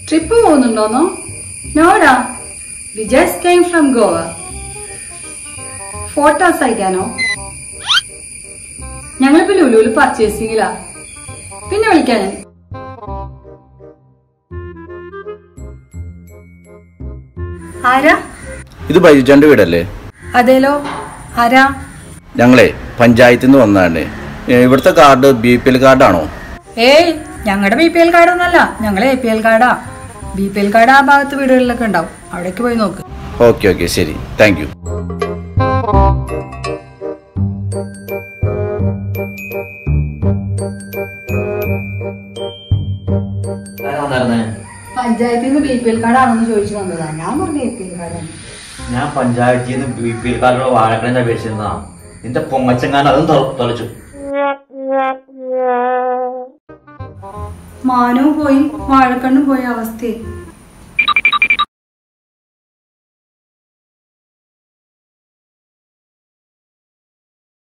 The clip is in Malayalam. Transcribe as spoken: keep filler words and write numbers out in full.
ട്രിപ്പ് പോകുന്നുണ്ടോന്നോ? നോടാ, we just came from Goa. Photos അയക്കാനോ? ഞങ്ങളിപ്പോ ലുലുവിൽ പർച്ചേസിംഗിലാ. പിന്നെ വിളിക്കാനേ. ആരാ? ഇത് ബൈജുചാന്റെ വീടല്ലേ? അതേലോ. ആരാ? ഞങ്ങളെ പഞ്ചായത്തിൽ നിന്ന് വന്നതാണ്. ഇവിടുത്തെ കാർഡ് ബി പി എൽ കാർഡാണോ? ഏയ്, ഞങ്ങളുടെ ബി പി എൽ കാർഡൊന്നല്ല, ഞങ്ങളെ എ പി എൽ കാർഡാ. ബി പി എൽ കാർഡ് ആ ഭാഗത്ത് വീടുകളിലൊക്കെ ഉണ്ടാവും, അവിടേക്ക് പോയി നോക്ക്. ഓക്കെ ഓക്കെ ശരി, താങ്ക് യു. പഞ്ചായത്തിൽ നിന്ന് ബി പി എൽ കാർഡാണെന്ന് ചോദിച്ചു വന്നതാ. ഞാൻ പറഞ്ഞ എ പി എൽ കാർഡാണ്. ഞാൻ പഞ്ചായത്തിൽ നിന്ന് ബി പി എൽ കാർഡുള്ള വാഴക്കണിന്റെ അപേക്ഷിച്ചതാ. നിന്റെ പൊങ്ങച്ചങ്ങാൻ അതും തൊലച്ചു. മാനവും പോയി വാഴക്കണ്ണും പോയ അവസ്ഥയെ.